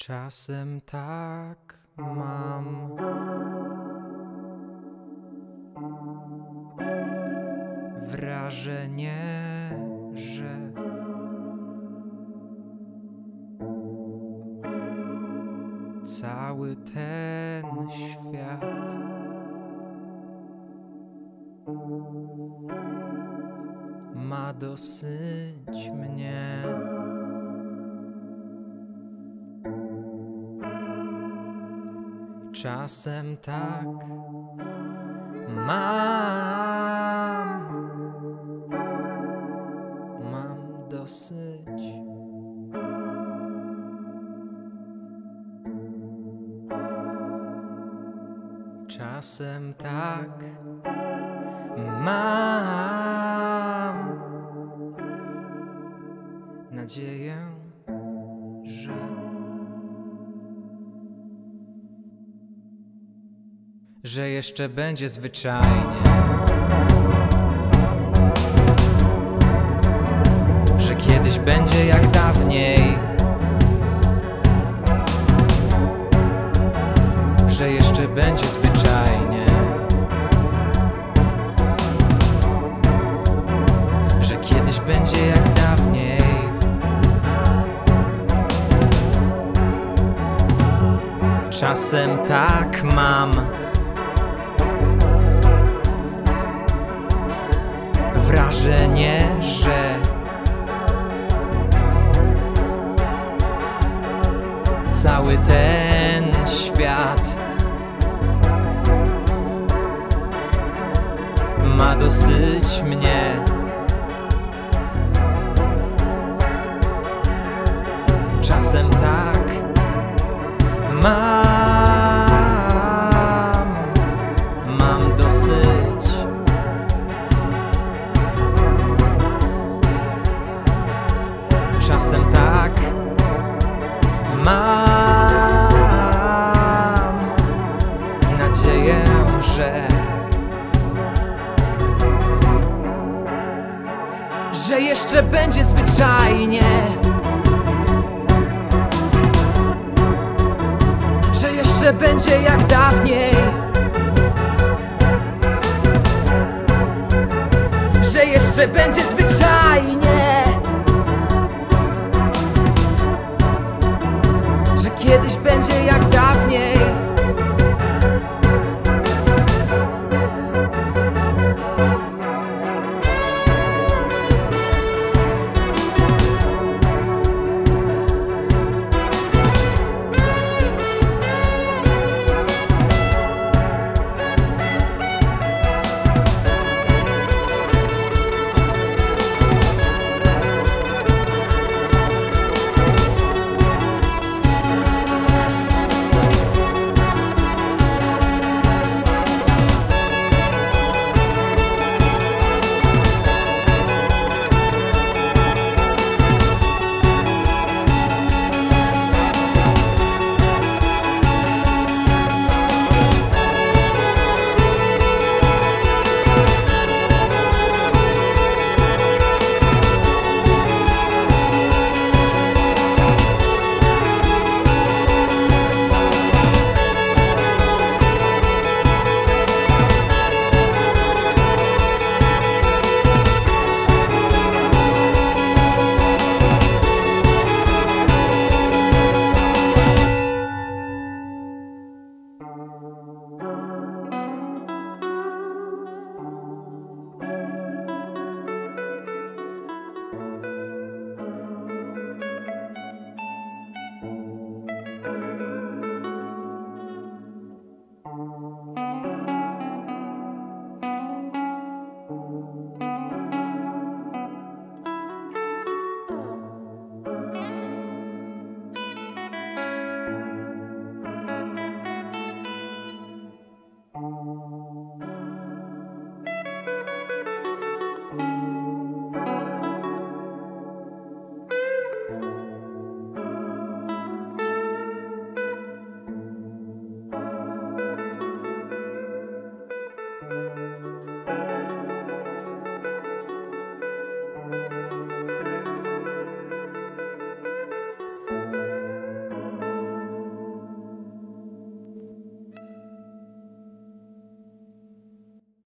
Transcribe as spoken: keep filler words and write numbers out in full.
Czasem tak mam, wrażenie, że cały ten świat ma dosyć mnie. Czasem tak mam, mam dosyć. Czasem tak mam nadzieję, że że jeszcze będzie zwyczajnie, że kiedyś będzie jak dawniej, że jeszcze będzie zwyczajnie, że kiedyś będzie jak dawniej. Czasem tak mam, wrażenie, że cały ten świat ma dosyć mnie. Czasem tak mam, mam dosyć. Czasem tak mam nadzieję, że że jeszcze będzie zwyczajnie, że jeszcze będzie jak dawniej, że jeszcze będzie zwyczajnie, że kiedyś będzie jak dawniej.